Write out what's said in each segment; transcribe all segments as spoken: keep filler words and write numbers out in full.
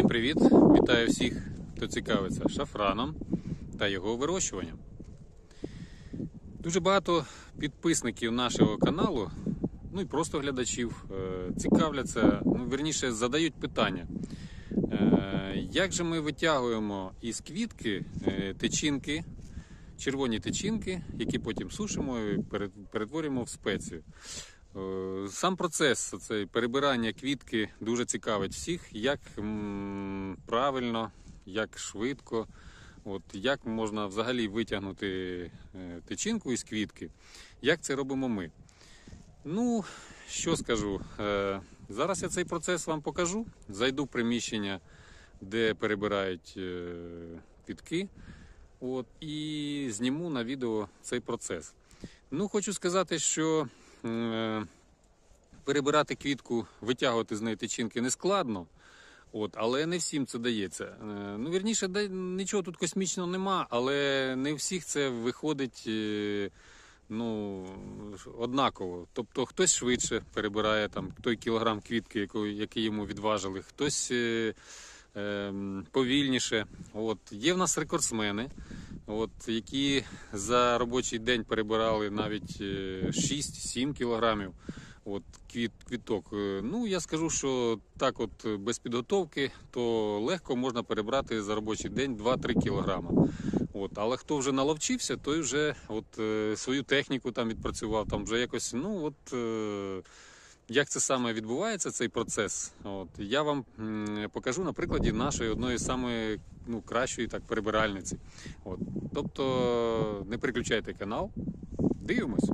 Всім привіт! Вітаю всіх, хто цікавиться шафраном та його вирощуванням. Дуже багато підписників нашого каналу, ну і просто глядачів, цікавляться, ну, вірніше, задають питання. Як же ми витягуємо із квітки тичинки, червоні тичинки, які потім сушимо і перетворюємо в спецію. Сам процес це перебирання квітки дуже цікавить всіх, як правильно, як швидко, от, як можна взагалі витягнути тичинку із квітки, як це робимо ми. Ну, що скажу, зараз я цей процес вам покажу, зайду в приміщення, де перебирають квітки, от, і зніму на відео цей процес. Ну, хочу сказати, що перебирати квітку, витягувати з неї тичинки не складно, от, але не всім це дається. Ну, вірніше, нічого тут космічного нема, але не всіх це виходить ну, однаково. Тобто хтось швидше перебирає там, той кілограм квітки, який йому відважили, хтось е, е, повільніше. От. Є в нас рекордсмени, от, які за робочий день перебирали навіть шість-сім кілограмів от, квіт, квіток. Ну, я скажу, що так от без підготовки, то легко можна перебрати за робочий день два-три кілограма. От, але хто вже наловчився, той вже от, е, свою техніку там відпрацював, там вже якось, ну от, е, як це саме відбувається, цей процес, от, я вам м, покажу на прикладі нашої одної з самої ну, кращої так, перебиральниці. От, тобто не переключайте канал, дивимось.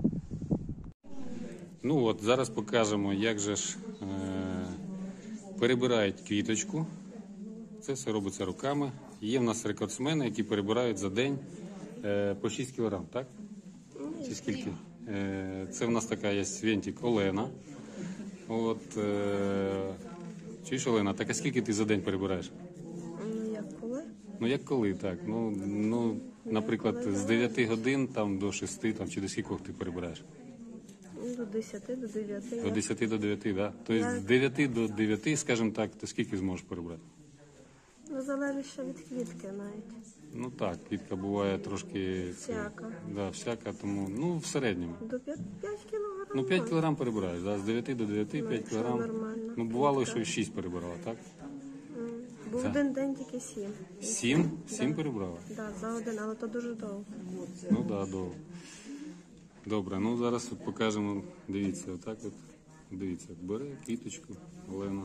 Ну от, зараз покажемо, як же ж е, перебирають квіточку. Це все робиться руками. Є в нас рекордсмени, які перебирають за день е, по шість кілограм, так? Чи скільки? Е, це в нас така є свентик Олена. От, е, чуєш, Олена, так а скільки ти за день перебираєш? Ну, як коли? Ну, як коли, так. Ну, ну наприклад, з дев'яти годин там, до шести, там, чи до скількох ти перебираєш? До десяти, до дев'яти. До десяти, до дев'яти, так? Тобто з дев'яти до дев'яти, скажімо так, то скільки зможеш перебрати? Ну, залежить ще від квітки навіть. Ну так, квітка буває трошки Всяка. Да, всяка, тому ну в середньому. До п'ять кілограмів. Ну п'ять кілограм перебираєш, да, з дев'яти до дев'яти, Ну, п'ять це кілограм. нормально. Ну бувало, що шість перебирала, так? М. Був Так. один день тільки сім. Сім? Сім перебрала? Так, за один, але то дуже довго. Ну так, да, довго. Добре, ну зараз от покажемо, дивіться, отак от, дивіться, бере квіточку, Олена,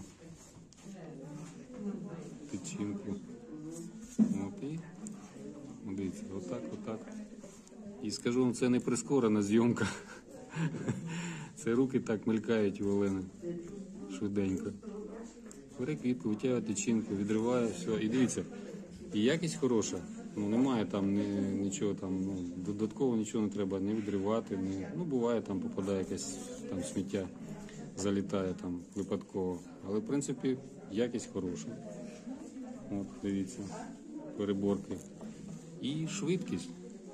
тичинку, от і, дивіться, отак, отак. І скажу вам, це не прискорена зйомка, це руки так мелькають у Олени, швиденько. Бере квітку, витягує тичинку, відриває, все, і дивіться, і якість хороша. Ну, немає там ні, нічого там, ну, додатково нічого не треба не відривати, не, ну, буває там попадає якесь там сміття, залітає там випадково. Але, в принципі, якість хороша. От, дивіться, переборки. І швидкість.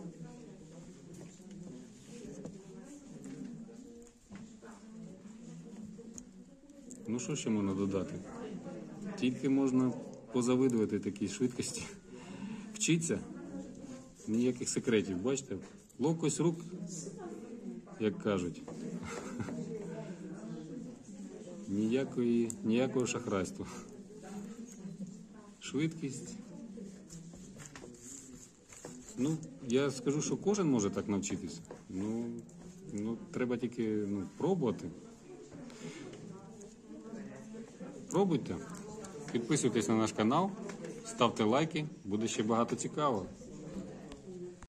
Ну, що ще можна додати? Тільки можна позавидувати такій швидкості. Вчиться, ніяких секретів, бачите? Ловкость рук, як кажуть. Ніякої, ніякого шахрайства. Швидкість. Ну, я скажу, що кожен може так навчитися. Ну, ну треба тільки ну, пробувати. Пробуйте. Підписуйтесь на наш канал, ставте лайки, буде ще багато цікавого.